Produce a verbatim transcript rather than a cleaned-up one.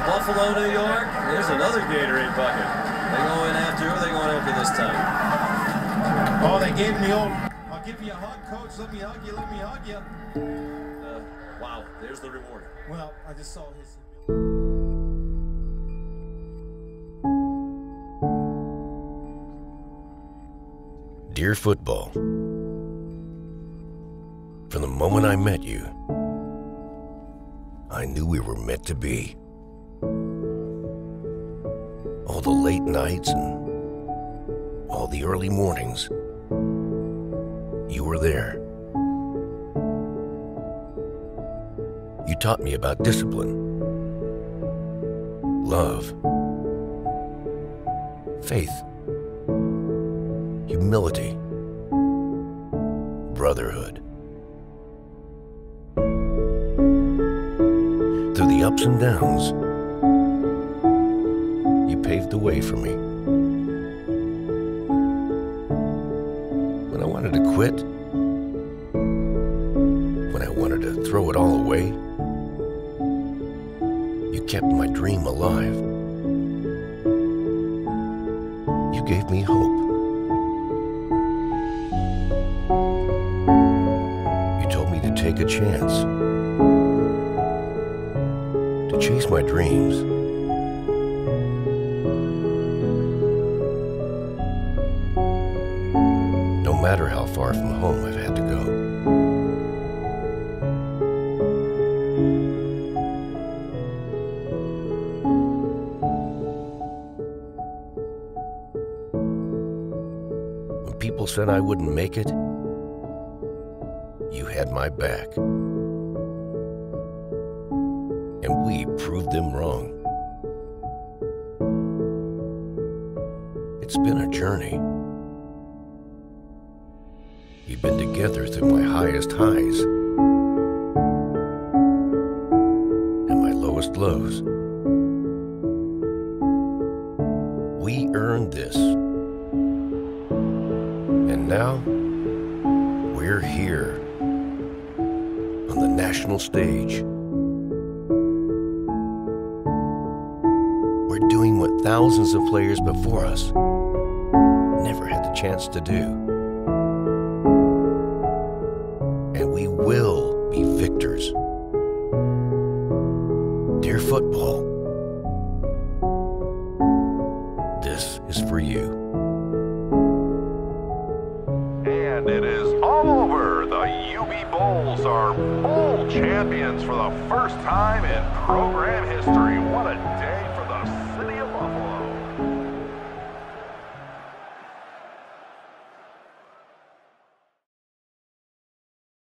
Buffalo, New York. There's another Gatorade bucket. They go in after, or they going empty this time? Oh, they gave him the old, I'll give you a hug, coach. Let me hug you, let me hug you. Uh, wow, there's the reward. Well, I just saw his... Dear football, from the moment I met you, I knew we were meant to be. All the late nights and all the early mornings, you were there. You taught me about discipline, love, faith, humility, brotherhood. Through the ups and downs, you paved the way for me. When I wanted to quit, when I wanted to throw it all away, you kept my dream alive. You gave me hope. You told me to take a chance, to chase my dreams. No matter how far from home I've had to go. When people said I wouldn't make it, you had my back. And we proved them wrong. It's been a journey. We've been together through my highest highs and my lowest lows. We earned this. And now, we're here on the national stage. We're doing what thousands of players before us never had the chance to do. And we will be victors. Dear football, this is for you. And it is all over. The U B Bulls are bowl champions for the first time in program history.